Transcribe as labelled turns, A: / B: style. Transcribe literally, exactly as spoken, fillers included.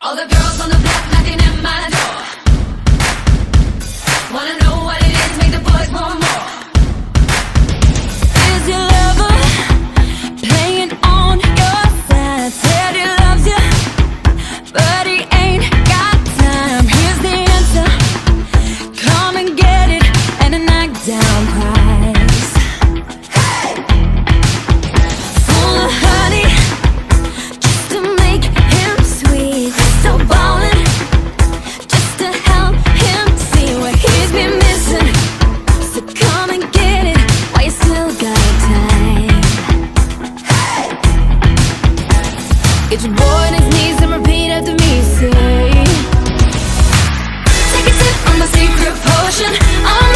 A: All the girls on the block knocking at my door. Wanna know what it is, make the boys want more.
B: Is your lover playing on your side? Said he loves you, but he ain't got time. Here's the answer, come and get it, and a knockdown prize. Hey! Full of honey, just to make him sweet. So ballin', just to help him see what he's been missing. So come and get it while you still got time. Hey! Get your boy on his knees and repeat after me, say, take a sip on my secret potion. I'm